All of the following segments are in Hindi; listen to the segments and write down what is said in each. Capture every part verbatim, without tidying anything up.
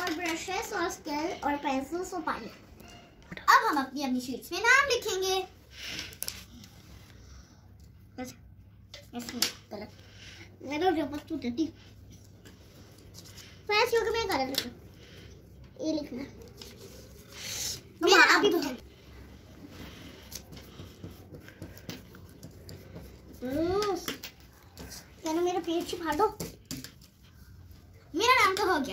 और ब्रशेस और स्केल और पेंसिल्स और पानी। अब हम अपनी अपनी शीट्स में नाम लिखेंगे। गलत मेरा पेपर तो डटी फ्रेंड्स, क्योंकि मैं गलत लिखा। ये लिखना मेरा नाम भी बता। क्या ना मेरा पेट छिपा दो। मेरा नाम तो हो गया,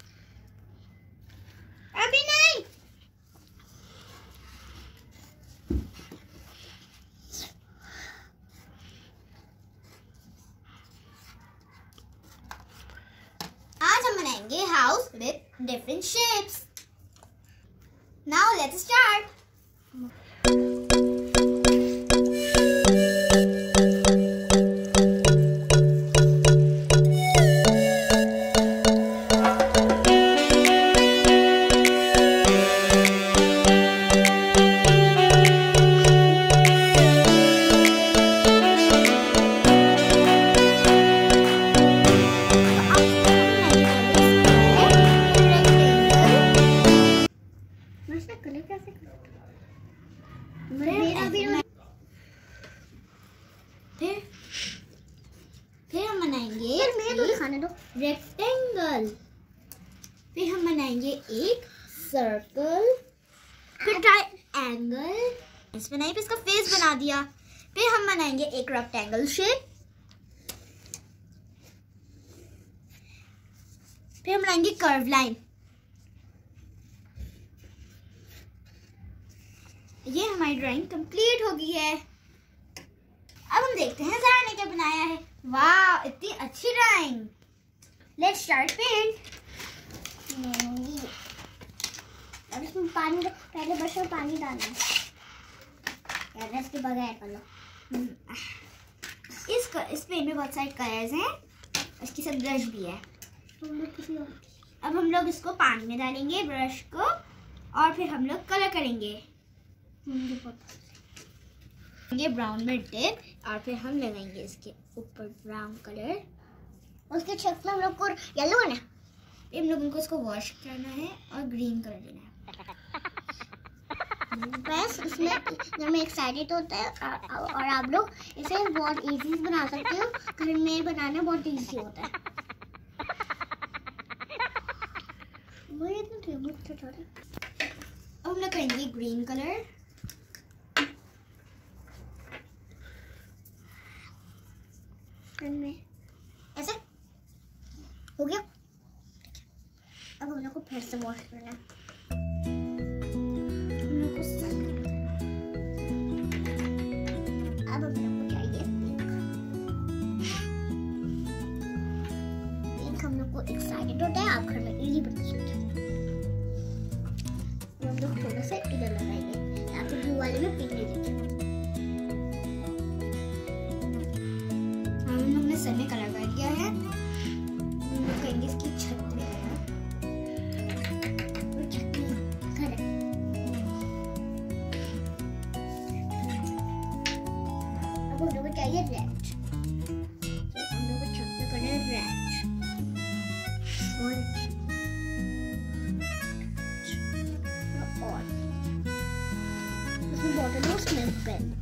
अभी नहीं। आज हम बनाएंगे house with different shapes. Now let's start. फिर फिर हम बनाएंगे रेक्टेंगल। फिर हम बनाएंगे एक सर्कल, फिर ट्रायंगल। इस बनाई फिर इसका फेस बना दिया। फिर हम बनाएंगे एक रेक्टेंगल शेप। फिर हम बनाएंगे कर्व लाइन। ये हमारी ड्राइंग कंप्लीट हो गई है। अब हम देखते हैं ज़ारा ने क्या बनाया है। वाह, इतनी अच्छी ड्राइंग। Let's start paint. अब इसमें पानी, पहले ब्रश में पानी डालना है यार, इसके बगैर कर लो। इस इस पेंट में बहुत सारे कलर्स हैं, इसकी सब ब्रश भी है। अब हम लोग इसको पानी में डालेंगे ब्रश को, और फिर हम लोग कलर करेंगे। ये ब्राउन में डिप, और फिर हम लगाएंगे इसके ऊपर ब्राउन कलर। उसके छत में हम लोग को येलो करना है। हम लोगों को इसको वॉश करना है और ग्रीन कलर देना है। बस इसमें जब मैं एक्साइटेड होता है, और आप लोग इसे बहुत इजी बना सकते हो। घर में बनाना बहुत इजी होता है। अब हम लोग करेंगे ग्रीन कलर। में ऐसे हो गया। अब हम लोग को फिर से वॉश करना है। अब हम लोग को चाहिए पिंक। पिंक हम लोग को एक्साइटेड होता है, आप घर में इजी बना सकते हैं। हम लोग थोड़ा सा इधर लगाएंगे, ताकि ब्लू वाले में पिंक नहीं दिखे। सर में कलर कर दिया है। हम लोग करेंगे इसकी छत में छत में घर। अब हम लोग को चाहिए रेड। हम लोग को छत में करना है रेड। और और उसमें बॉटल में स्मेल पेन।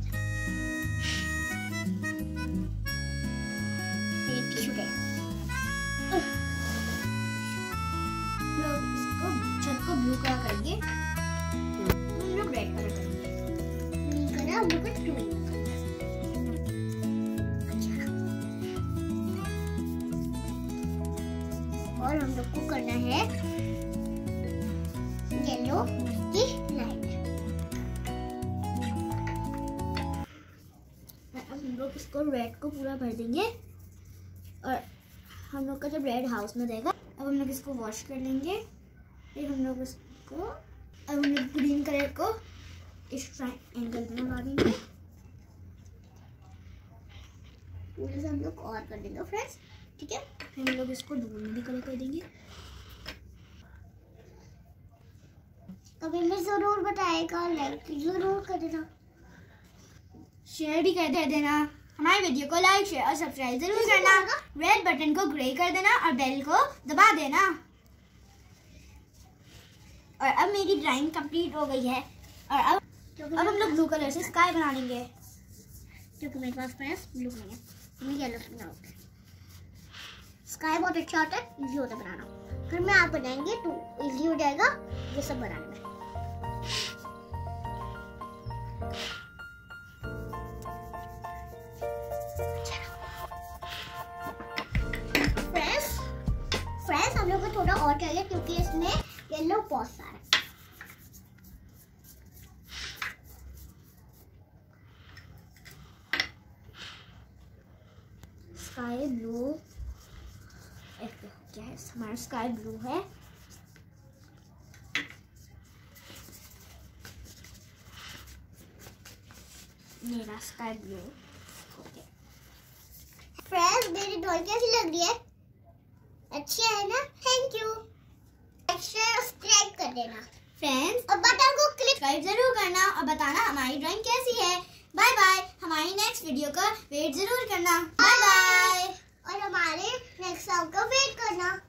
ब्लू कलर करेंगे, हम लोग रेड कलर करेंगे। ग्रीन कलर हम लोग को ग्रीन कलर। अच्छा, और हम लोग को करना है येलो की लाइन। अब हम लोग इसको रेड को पूरा भर देंगे, और हम लोग का जब रेड हाउस में रहेगा। अब हम लोग इसको वॉश कर लेंगे। फिर हम लोग इसको, अब हम लोग ग्रीन कलर को इस ट्रायंगल में लगा देंगे। पूरे से हम लोग और कर देंगे फ्रेंड्स, ठीक है। फिर हम लोग इसको डबल में भी कलर कर देंगे। कमेंट में जरूर बताएगा, लाइक जरूर कर देना, शेयर भी कर दे देना। हमारे वीडियो को लाइक शेयर और सब्सक्राइब जरूर करना। रेड बटन को ग्रे कर देना और बेल को दबा देना। और अब मेरी ड्राइंग कंप्लीट हो गई है और अब अब हम लोग ब्लू कलर से स्काई बना लेंगे, क्योंकि मेरे पास फ्रेंड्स ब्लू नहीं है, मैं येलो से बनाऊंगी। स्काई बहुत अच्छा होता है, इजी होता है बनाना। फिर मैं आप बनाएंगे तो इजी हो जाएगा ये सब बनाने में। फ्रेंड्स फ्रेंड्स हम लोग को थोड़ा और चाहिए क्योंकि इसमें येलो बहुत सारा है। स्काई ब्लू क्या है, हमारा स्काई ब्लू है। मेरा स्काई ब्लू हो गया। फ्रेंड्स मेरी ड्राइंग कैसी लग रही है? अच्छी है ना? Thank you. सब्सक्राइब कर देना फ्रेंड्स और बटन को क्लिक जरूर करना और बताना हमारी ड्राइंग कैसी है। Bye bye. हमारी नेक्स्ट वीडियो का वेट जरूर करना। Bye bye. और हमारे नेक्स्ट सॉन्ग का वेट करना।